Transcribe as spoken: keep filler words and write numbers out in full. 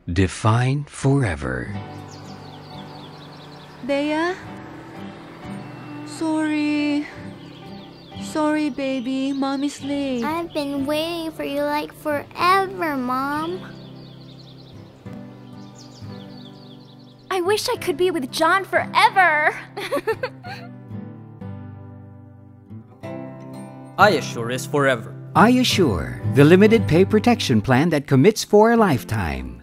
Define forever. Bea? Sorry. Sorry, baby. Mommy's late. I've been waiting for you like forever, Mom. I wish I could be with John forever. iAssure is forever. iAssure, the limited pay protection plan that commits for a lifetime.